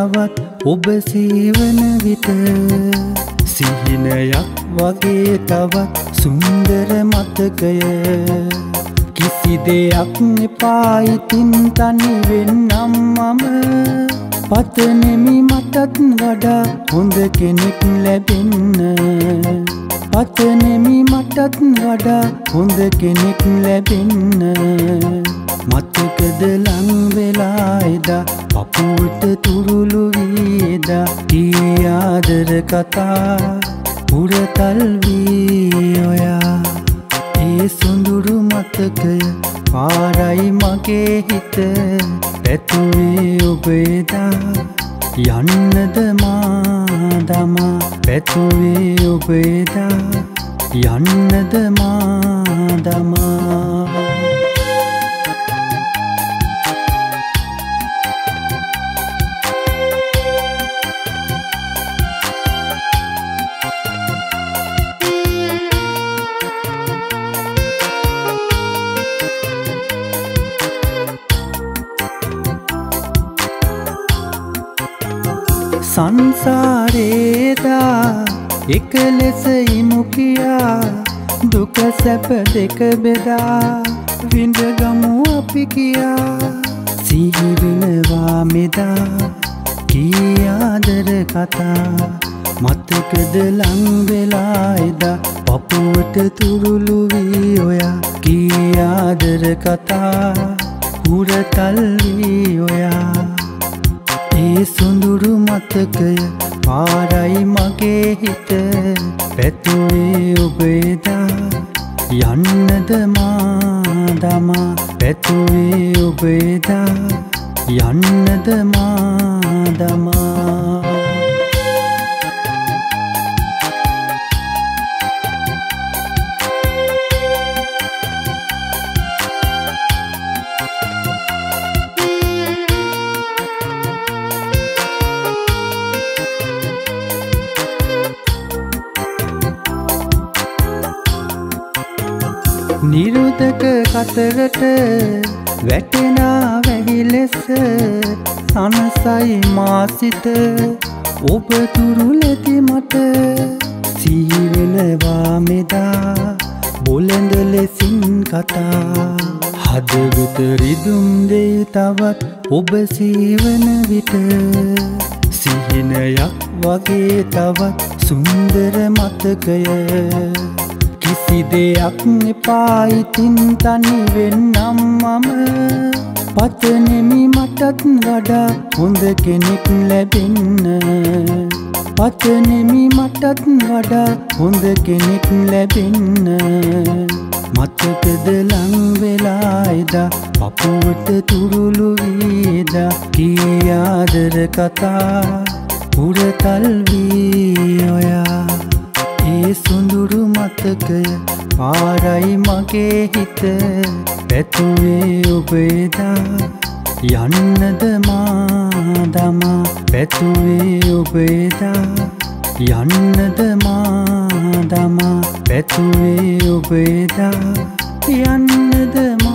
තවත් ඔබ සීවන විට සිහිනයක් වගේ තවත් සුන්දර මතකය කිසි දෙයක් එපා ඉතින් තනි වෙන්නම් මම පතනෙමි මටත් වඩා හොඳ කෙනෙක් ලැබෙන්න පතනෙමි මටත් වඩා හොඳ කෙනෙක් ලැබෙන්න මතකද ලං වෙලා එදා පපුවට තුරුළු වීදා කී ආදර කතා පුරතල් වී ඔයා ඒ සොඳුරු මතකය පාරයි මගේ හිත පැතුවේ ඔබ එදා යන්නද මා දමා පැතුවේ ඔබ එදා යන්නද මා දමා සංසාරේදා එක ලෙස ඉමු කියා දුක සැප දෙක බෙදා විඳගමු අපි කියා සිහි වෙනවා මෙදා කී ආදර කතා මතකද ලං වෙලා එදා පපුවට තුරුළු වී ඔයා කී ආදර කතා හුරතල් වී ඔයා ඒ සොඳුරු මතකය පාරයි මගේ හිත පැතුවේ ඔබ එදා යන්නද මා දමා පැතුවේ ඔබ එදා යන්නද මා දමා නිරුදක කතරට වැටෙනා වැහි ලෙස සනසයි මාසිත ඔබ තුරුලෙති මට සීවෙනවා මෙදා බොළඳ ලෙසින් කතා හදවත රිදුම් දෙයි තවත් ඔබ සීවන විට සිහිනයක් වගේ තවත් සුන්දර මතකය කිසි දෙයක් එපා ඉතින් තනි වෙන්නම් මම පතනෙමි මටත් වඩා හොඳ කෙනෙක් ලැබෙන්න පතනෙමි මටත් වඩා හොඳ කෙනෙක් ලැබෙන්න මතකද ලං වෙලා එදා පපුවට තුරුළු වීදා කී ආදර කතා පුරතල් වී ඔයා ඒ සොඳුරු මතකය පාරයි මගේ හිත පැතුවේ ඔබ එදා යන්නද මා දමා පැතුවේ ඔබ එදා යන්නද මා දමා පැතුවේ ඔබ එදා යන්නද මා